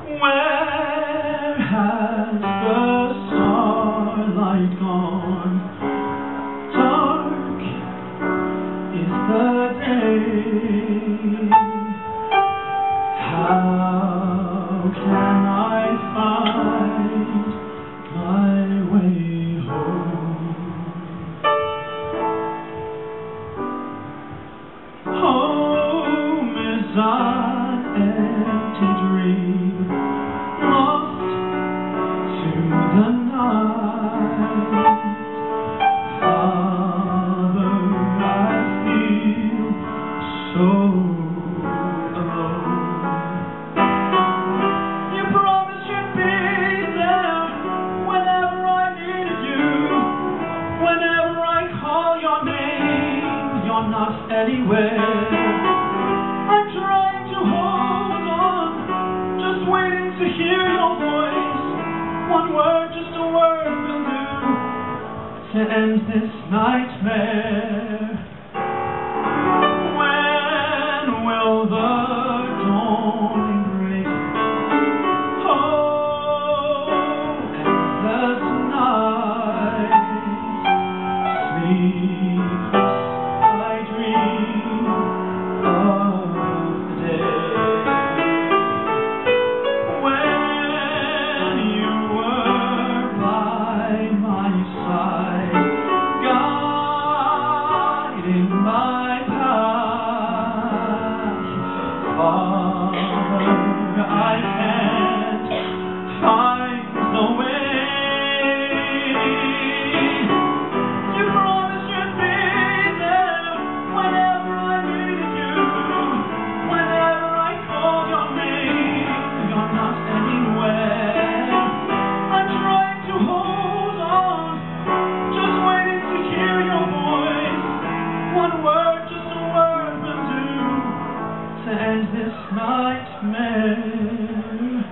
Where has the starlight gone? Dark is the day. How can I find my way home? Home is an empty dream, lost to the night. Father, I feel so alone. You promised you'd be there whenever I needed you. Whenever I call your name, you're not anywhere. I'm trying to hold on, just waiting to hear your voice. One word, just a word will do to end this nightmare. When will the dawning break? Oh, endless night, sleepless I dream of the day when you were by my side, guiding my path. Father, I can't find the way. You promised you'd be there whenever I needed you. Whenever I call your name, you're not anywhere. I'm trying to hold on, just waiting to hear your voice. One word, just a word will do to end this nightmare.